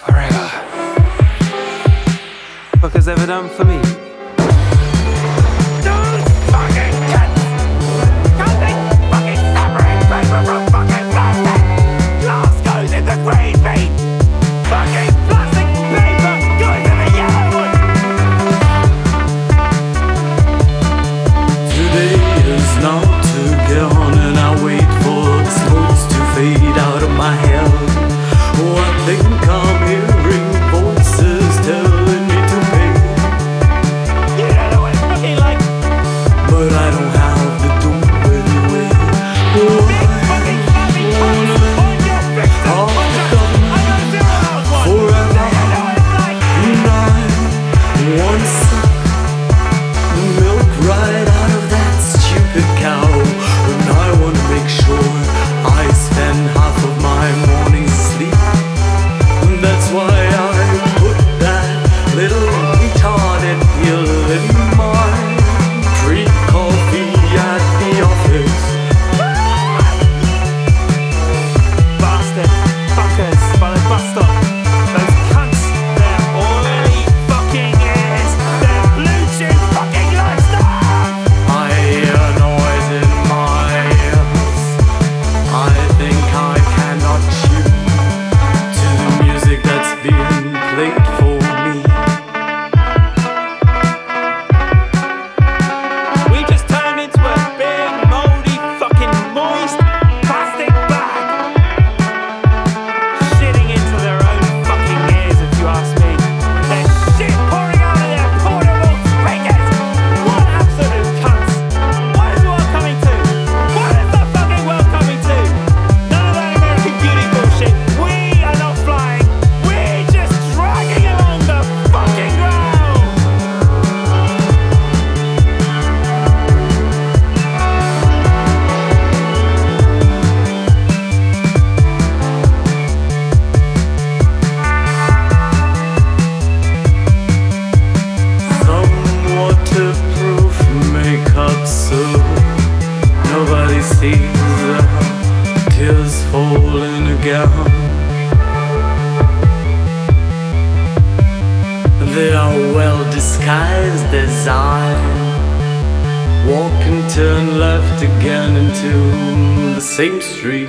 forever. Fuck has ever done for me? Those fucking cunts! Can't they fucking separate paper from fucking plastic? Glass goes in the green bin. Fucking plastic paper goes in the yellow one. Today is not to get on, and I wait for the smokes to fade out of my head. Oh, I think I'm hearing voices telling me to pay, You don't know what it's fucking like. but I don't have to do anyway. Big fucking flappy cunts on your fixer. Oh, I know zero hours one. forever. Do you know what it's like? One suck, milk right out of that stupid cow, and I want to make sure I spend half of my morning asleep. And that's why I put that little retarded pill in my pre-coffee at the office. Bastard fuckers by the bus stop. Those cunts, their oily fucking ears, their blue-chip fucking lifestyle. I hear noise in my ears. I think I cannot tune to the music that's being played for me. We just turned into a big, moldy, fucking moist plastic bag, shitting into their own fucking ears, if you ask me. There's shit pouring out of their portable speakers. What absolute cunts! What is the world coming to? What is the fucking world coming to? None of that American Beauty bullshit. We are not flying. We're just dragging along the fucking ground. Some waterproof makeup so nobody sees the tears falling again. They are well disguised as I walk and turn left again into the same street.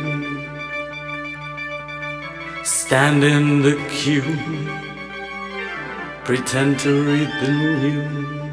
Stand in the queue, pretend to read the news.